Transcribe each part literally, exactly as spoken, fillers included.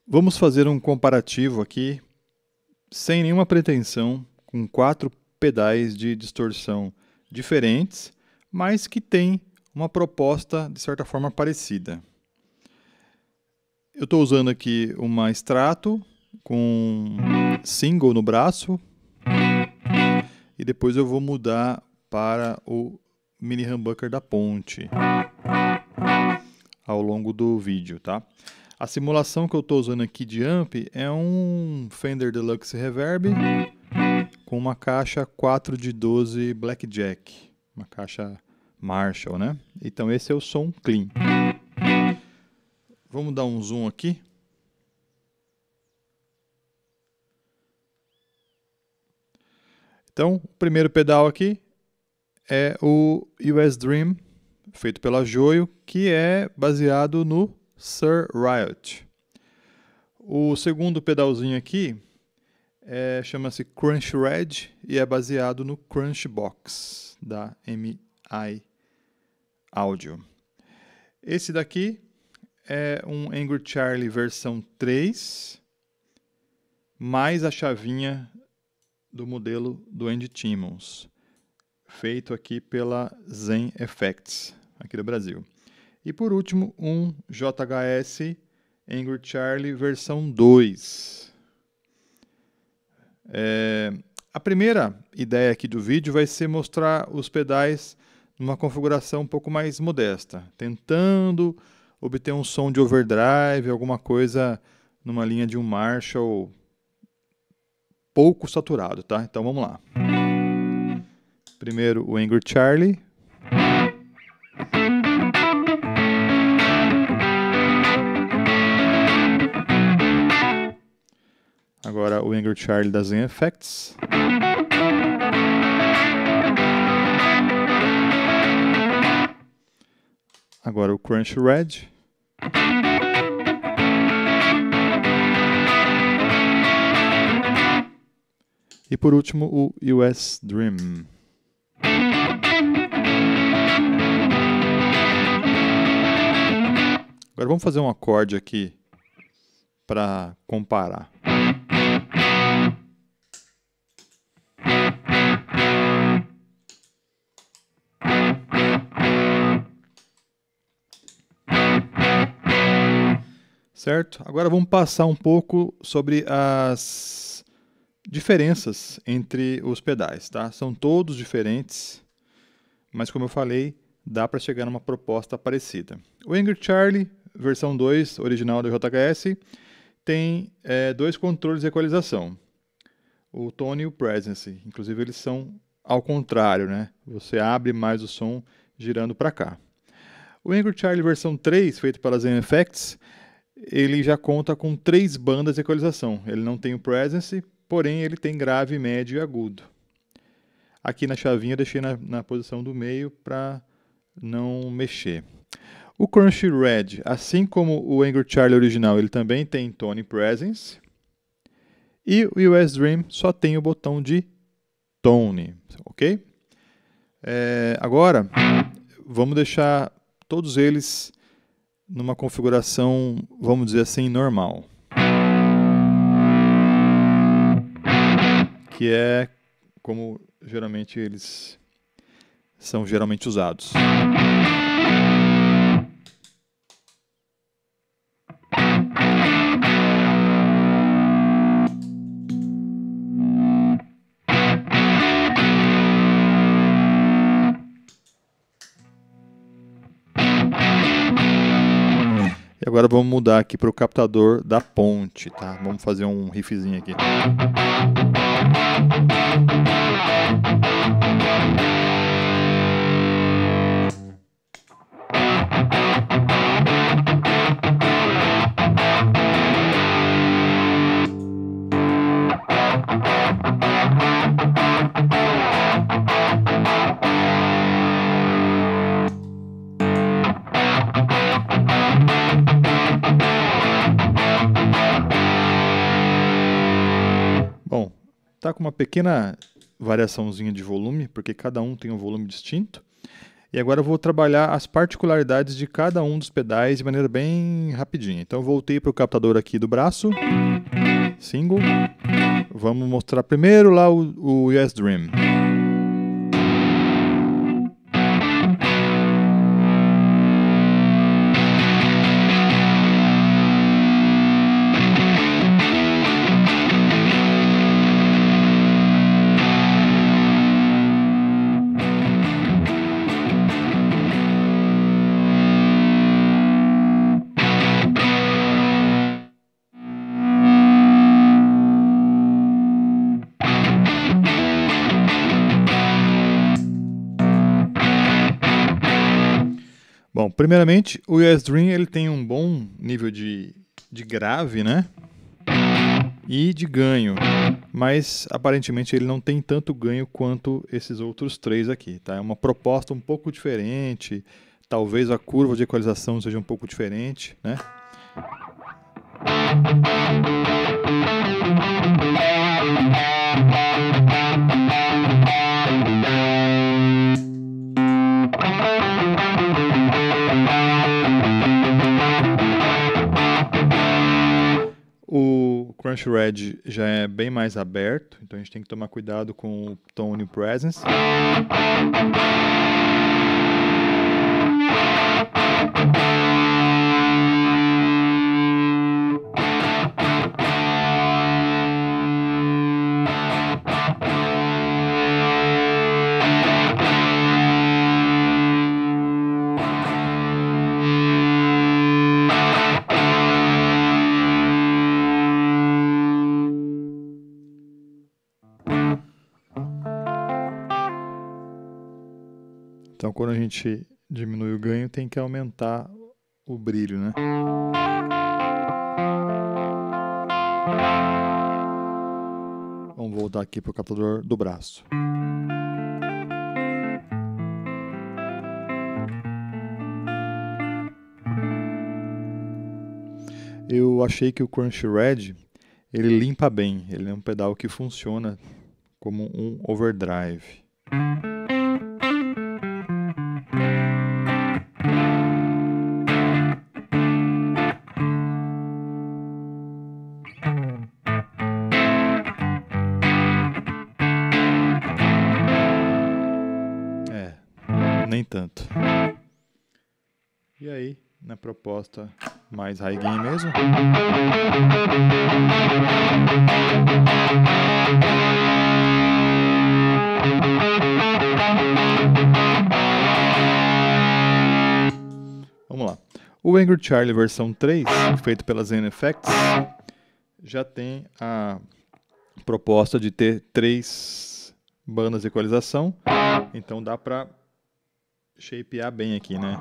Vamos fazer um comparativo aqui, sem nenhuma pretensão, com quatro pedais de distorção diferentes, mas que têm uma proposta, de certa forma, parecida. Eu estou usando aqui uma Strato com single no braço, e depois eu vou mudar para o mini humbucker da Ponte ao longo do vídeo, tá? A simulação que eu estou usando aqui de amp é um Fender Deluxe Reverb com uma caixa quatro de doze Blackjack, uma caixa Marshall, né? Então esse é o som clean. Vamos dar um zoom aqui. Então, o primeiro pedal aqui é o U S Dream, feito pela Joyo, que é baseado no Sir Riot. O segundo pedalzinho aqui é, chama-se Crunch Red e é baseado no Crunch Box da M I Audio. Esse daqui é um Angry Charlie versão três, mais a chavinha do modelo do Andy Timmons, feito aqui pela Zen Effects, aqui do Brasil. E por último, um J H S Angry Charlie versão dois. É, a primeira ideia aqui do vídeo vai ser mostrar os pedais numa configuração um pouco mais modesta, tentando obter um som de overdrive, alguma coisa numa linha de um Marshall pouco saturado, tá? Então vamos lá. Primeiro o Angry Charlie. Agora o Angry Charlie da Zen Effects. Agora o Crunch Red. E por último o U S Dream. Agora vamos fazer um acorde aqui para comparar. Certo? Agora vamos passar um pouco sobre as diferenças entre os pedais, tá? São todos diferentes, mas como eu falei, dá para chegar numa proposta parecida. O Angry Charlie, versão dois, original do J H S, tem é, dois controles de equalização, o Tone e o Presence. Inclusive eles são ao contrário, né? Você abre mais o som girando para cá. O Angry Charlie versão três, feito pela Zen Effects, ele já conta com três bandas de equalização. Ele não tem o Presence, porém ele tem grave, médio e agudo. Aqui na chavinha eu deixei na, na posição do meio para não mexer. O Crunch Red, assim como o Angry Charlie original, ele também tem Tone e Presence. E o U S Dream só tem o botão de Tone, ok? É, agora, vamos deixar todos eles numa configuração, vamos dizer assim, normal. Que é como geralmente eles são geralmente usados. E agora vamos mudar aqui para o captador da Ponte, tá? Vamos fazer um riffzinho aqui. Bom, tá com uma pequena variaçãozinha de volume, porque cada um tem um volume distinto. E agora eu vou trabalhar as particularidades de cada um dos pedais de maneira bem rapidinha. Então eu voltei para o captador aqui do braço, single. Vamos mostrar primeiro lá o, o Yes Dream. Bom, primeiramente, o Yes Dream ele tem um bom nível de, de grave, né? E de ganho, mas aparentemente ele não tem tanto ganho quanto esses outros três aqui, tá? É uma proposta um pouco diferente, talvez a curva de equalização seja um pouco diferente, né? O Crunch Red já é bem mais aberto, então a gente tem que tomar cuidado com o Tone Presence. Então, quando a gente diminui o ganho, tem que aumentar o brilho, né? Vamos voltar aqui para o captador do braço. Eu achei que o Crunch Red, ele limpa bem, ele é um pedal que funciona como um overdrive. Nem tanto. E aí, na proposta mais high gain mesmo. Vamos lá. O Angry Charlie versão três, feito pela Zen Effects, já tem a proposta de ter três bandas de equalização, então dá para shapear bem aqui, né?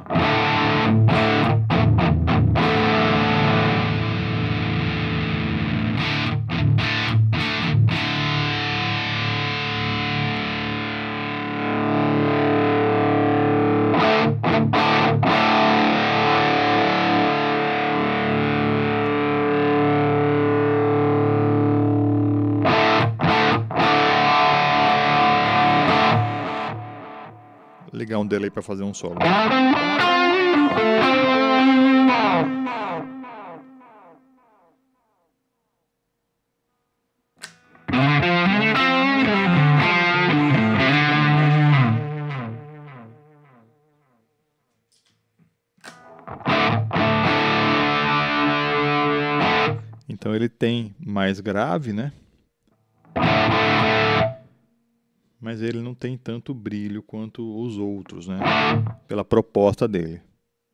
Ligar um delay para fazer um solo. Então ele tem mais grave, né? Mas ele não tem tanto brilho quanto os outros, né? Pela proposta dele.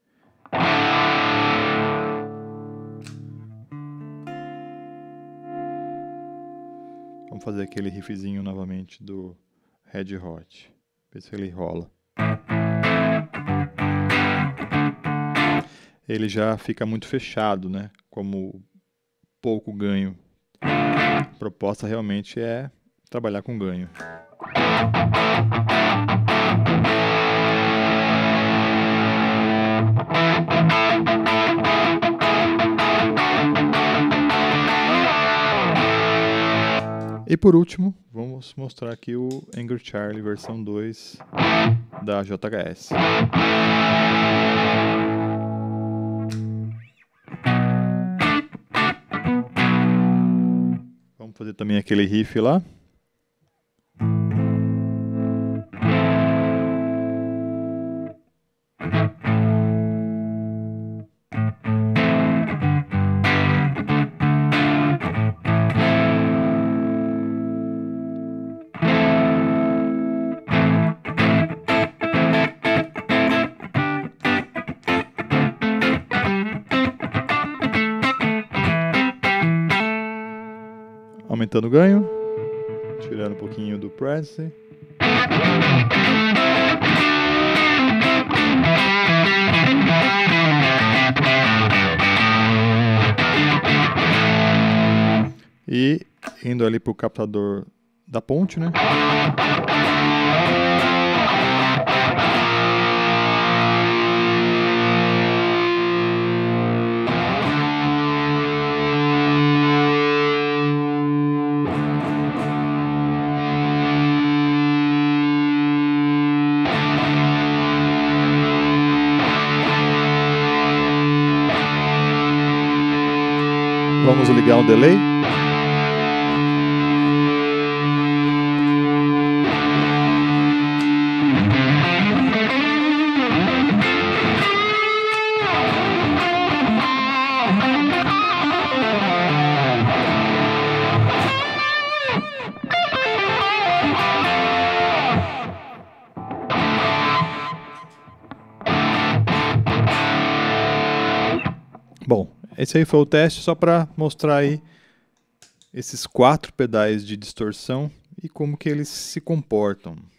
Vamos fazer aquele riffzinho novamente do Red Hot. Ver se ele rola. Ele já fica muito fechado, né? Como pouco ganho. A proposta realmente é trabalhar com ganho. E por último, vamos mostrar aqui o Angry Charlie versão dois da J H S. Vamos fazer também aquele riff lá. Aumentando o ganho, tirando um pouquinho do Presley. E indo ali para o captador da ponte, né? Vamos ligar o delay. Bom, esse aí foi o teste só para mostrar aí esses quatro pedais de distorção e como que eles se comportam.